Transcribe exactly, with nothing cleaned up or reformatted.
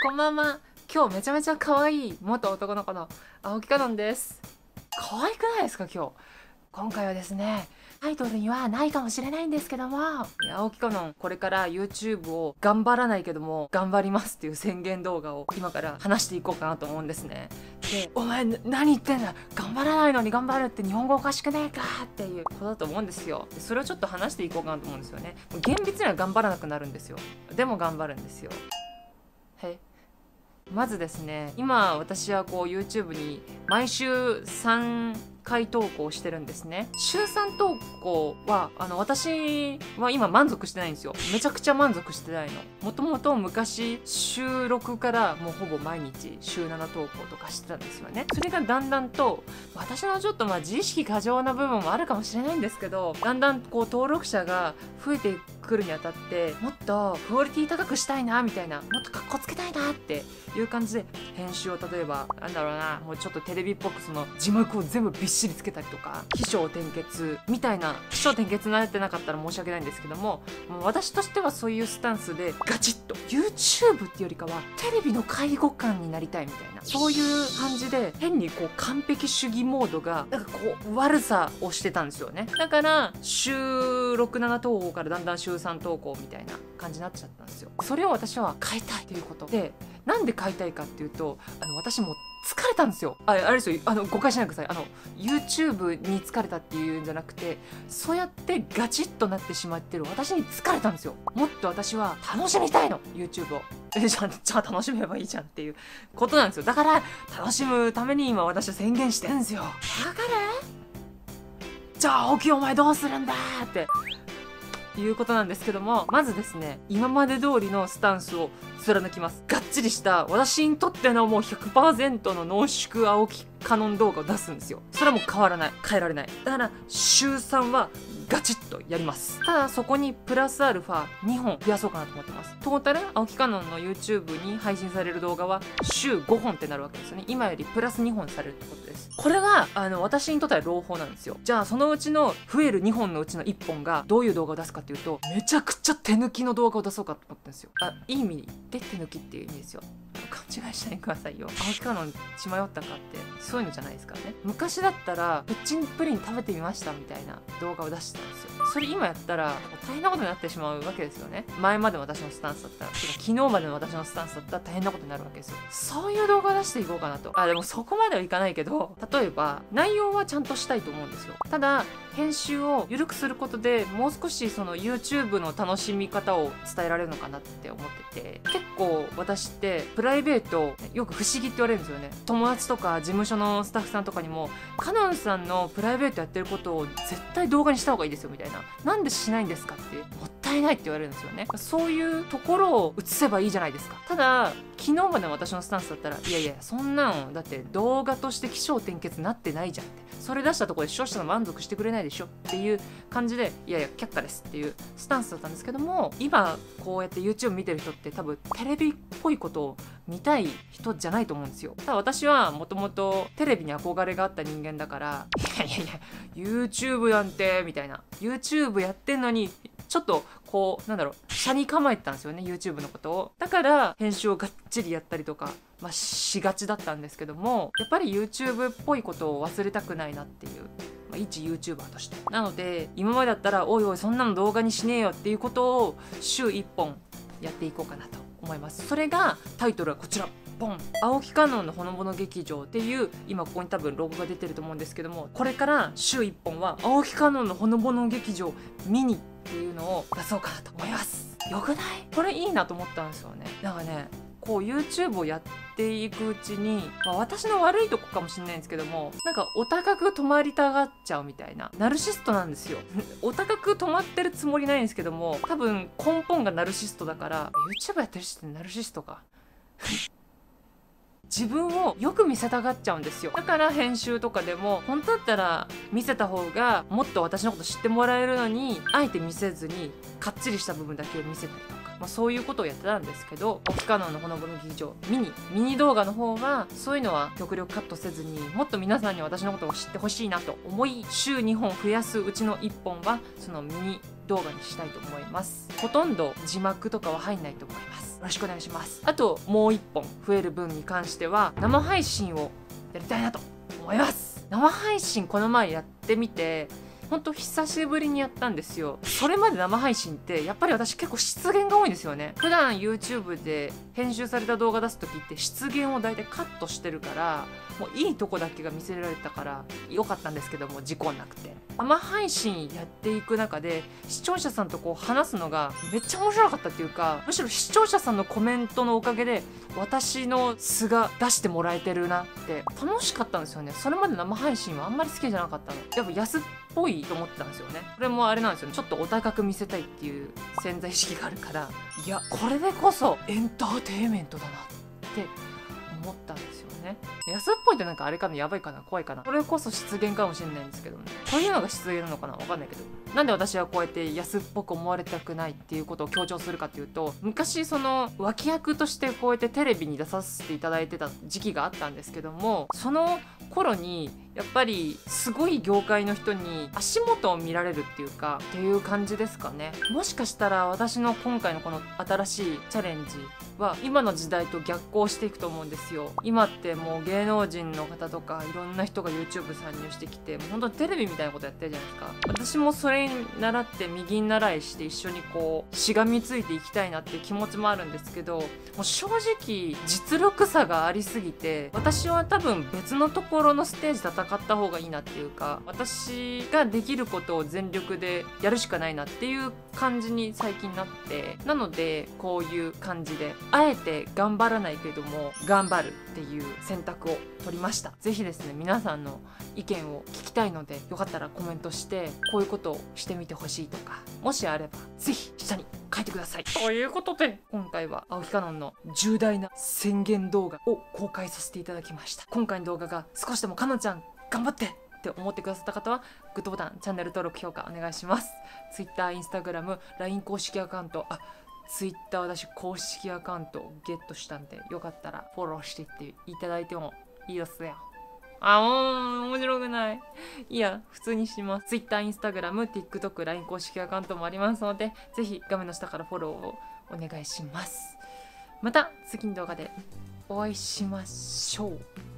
こんばんは。今日めちゃめちゃ可愛い元男の子の青木かのんです。可愛くないですか今日。今回はですね、タイトルにはないかもしれないんですけども、青木かのんこれから YouTube を頑張らないけども頑張りますっていう宣言動画を今から話していこうかなと思うんですね。で、お前何言ってんだ、頑張らないのに頑張るって日本語おかしくねえかっていうことだと思うんですよ。でそれをちょっと話していこうかなと思うんですよね。厳密には頑張らなくなるんですよ。でも頑張るんですよ。へまずですね、今私はこう YouTube に毎週さんかい投稿してるんですね。週さん投稿はあの私は今満足してないんですよ。めちゃくちゃ満足してないの。もともと昔週ろくからもうほぼ毎日週なな投稿とかしてたんですよね。それがだんだんと私のちょっとまあ自意識過剰な部分もあるかもしれないんですけど、だんだんこう登録者が増えてくるにあたってもっとクオリティ高くしたいなみたいな、もっとかっこつけたいなっていう感じで編集を例えばなんだろうな、もうちょっとテレビっぽくその字幕を全部びっしりつけたりとか、起承転結みたいな、起承転結慣れてなかったら申し訳ないんですけども、もう私としてはそういうスタンスでガチッと YouTube っていうよりかはテレビの介護官になりたいみたいな、そういう感じで変にこう完璧主義モードがなんかこう悪さをしてたんですよね。だから週ろく、なな投稿からだんだん週さん投稿みたいな感じになっちゃったんですよ。それを私は変えたいということで、なんで変えたいかっていうと、あの私も疲れたんですよ。あ、あれですよ、あの誤解しないでください。あの YouTube に疲れたっていうんじゃなくて、そうやってガチッとなってしまってる私に疲れたんですよ。もっと私は楽しみたいの YouTube を。えじゃあじゃあ楽しめばいいじゃんっていうことなんですよ。だから楽しむために今私は宣言してんですよ。わかる？じゃあ青木お前どうするんだっていうことなんですけども、まずですね、今まで通りのスタンスを貫きます。がっちりした私にとってのもう ひゃくパーセント の濃縮青木かのん動画を出すんですよ。それはもう変わらない、変えられない。だから週さんはガチッとやります。ただそこにプラスアルファにほん増やそうかなと思ってます。トータル青木かのんの YouTube に配信される動画は週ごほんってなるわけですよね。今よりプラスにほんされるってことです。これはあの私にとっては朗報なんですよ。じゃあそのうちの増えるにほんのうちのいっぽんがどういう動画を出すかっていうと、めちゃくちゃ手抜きの動画を出そうかと思ってるんですよ。あ、いい意味で手抜きっていう意味ですよ。勘違いしないでくださいよ。青木かのん血迷ったかってそういうのじゃないですからね。昔だったらプッチンプリン食べてみましたみたいな動画を出してたんですよ。それ今やったら大変なことになってしまうわけですよね。前まで私のスタンスだったら、てか昨日までの私のスタンスだったら大変なことになるわけですよ。そういう動画を出していこうかなと。あ、でもそこまではいかないけど、例えば内容はちゃんとしたいと思うんですよ。ただ編集を緩くすることでもう少しその YouTube の楽しみ方を伝えられるのかなって思ってて、結構私ってプライベートよく不思議って言われるんですよね。友達とか事務所のスタッフさんとかにも、かのんさんのプライベートやってることを絶対動画にした方がいいですよみたいな、なんでしないんですかって、もったいないって言われるんですよね。そういうところを映せばいいじゃないですか。ただ昨日までの私のスタンスだったら、いやいやそんなんだって動画として起承転結なってないじゃんって、それ出したところで視聴者の満足してくれないでしょっていう感じで、いやいや却下ですっていうスタンスだったんですけども、今こうやって YouTube 見てる人って多分テレビっぽいことを見たい人じゃないと思うんですよ。ただ私はもともとテレビに憧れがあった人間だから、いやいやいや YouTube なんてみたいな、 YouTube やってんのにちょっとこうなんだろう、車に構えてたんですよね YouTube のことを。だから編集をがっちりやったりとか、まあ、しがちだったんですけども、やっぱり YouTube っぽいことを忘れたくないなっていう、まあ、一 YouTuber として。なので今までだったらおいおいそんなの動画にしねえよっていうことを週いっぽんやっていこうかなと思います。それがタイトルはこちら、ポン、青木かのんのほのぼの劇場っていう、今ここに多分ロゴが出てると思うんですけども、これから週いっぽんは青木かのんのほのぼの劇場ミニっていうのを出そうかなと思います。よくない？これいいなと思ったんですよね。なんかね、こう YouTube をやっていくうちに、まあ、私の悪いとこかもしれないんですけども、なんかお高く泊まりたがっちゃうみたいな、ナルシストなんですよ。お高く泊まってるつもりないんですけども、多分根本がナルシストだから、 YouTube やってる人ってナルシストか自分をよく見せたがっちゃうんですよ。だから編集とかでも本当だったら見せた方がもっと私のこと知ってもらえるのに、あえて見せずにかっちりした部分だけを見せたりとか、 まあ、そういうことをやってたんですけど、オキカノンのほのぼの劇場ミニミニ動画の方はそういうのは極力カットせずに、もっと皆さんに私のことを知ってほしいなと思い、週にほん増やすうちのいっぽんはそのミニ動画にしたいと思います。ほとんど字幕とかは入んないと思います。よろしくお願いします。あともういっぽん増える分に関しては生配信をやりたいなと思います。生配信この前やってみてほんと久しぶりにやったんですよ。それまで生配信ってやっぱり私結構失言が多いんですよね。普段 YouTube で編集された動画出す時って失言を大体カットしてるから、もういいとこだけが見せられたから良かったんですけども、事故なくて生配信やっていく中で視聴者さんとこう話すのがめっちゃ面白かったっていうか、むしろ視聴者さんのコメントのおかげで私の素が出してもらえてるなって楽しかったんですよね。それまで生配信はあんまり好きじゃなかったの。やっぱ安っぽいと思ってたんですよね。これもあれなんですよね、ちょっとお高く見せたいっていう潜在意識があるから、いやこれでこそエンターテインメントだなって思ったんですよね。安っぽいってなんかあれかな、やばいかな、怖いかな、これこそ失言かもしれないんですけどね。こういうのが失言なのかな、わかんないけど、なんで私はこうやって安っぽく思われたくないっていうことを強調するかっていうと、昔その脇役としてこうやってテレビに出させていただいてた時期があったんですけども、その頃にやっぱりすごい業界の人に足元を見られるっていうかっていう感じですかね。もしかしたら私の今回のこの新しいチャレンジは今の時代と逆行していくと思うんですよ。今ってもう芸能人の方とかいろんな人が YouTube 参入してきて、もう本当にテレビみたいなことやってるじゃないですか。私もそれに習って右に習いして一緒にこうしがみついていきたいなっていう気持ちもあるんですけど、もう正直実力差がありすぎて、私は多分別のところのステージ戦った方がいいなっていうか、私ができることを全力でやるしかないなっていう感じに最近なって、なのでこういう感じであえて頑張らないけども頑張るっていう選択を取りました。ぜひですね、皆さんの意見を聞きたいので、よかったらコメントしてこういうことをしてみてほしいとか、もしあればぜひ下に書いてください。ということで今回は青木かのんの重大な宣言動画を公開させていただきました。今回の動画が少しでもかのんちゃん頑張ってって思ってくださった方はグッドボタン、チャンネル登録、評価お願いします。 Twitter、Instagram、ライン 公式アカウント、あ Twitter 私公式アカウントゲットしたんで、よかったらフォローしていっていただいてもいいですよ。あ、もう面白くない。いや、普通にします。Twitter、Instagram、TikTok、ライン 公式アカウントもありますので、ぜひ画面の下からフォローをお願いします。また次の動画でお会いしましょう。